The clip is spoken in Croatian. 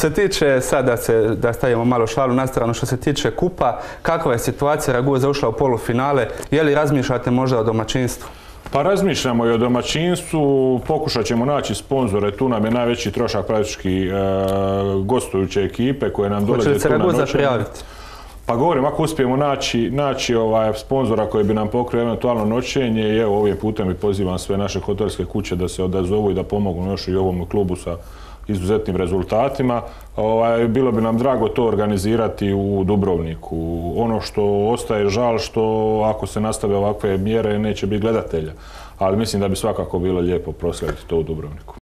se tiče, sad da stavimo malo šalu na stranu, što se tiče kupa, kakva je situacija? Raguza ušla u polufinale, je li razmišljate možda o domaćinstvu? Pa razmišljamo i o domaćinstvu, pokušat ćemo naći sponzore, tu nam je najveći trošak praktički gostujuće ekipe koje nam dolaze tu na noćenje. Hoće li se Raguza prijaviti? Pa govorim, ako uspijemo naći sponzora koji bi nam pokrio eventualno noćenje, i evo ovim putem i pozivam sve naše hotelske kuće da se odazovu i da pomognu još i ovom klubu sa izuzetnim rezultatima. Bilo bi nam drago to organizirati u Dubrovniku. Ono što ostaje žal, što ako se nastave ovakve mjere neće biti gledatelja. Ali mislim da bi svakako bilo lijepo proslaviti to u Dubrovniku.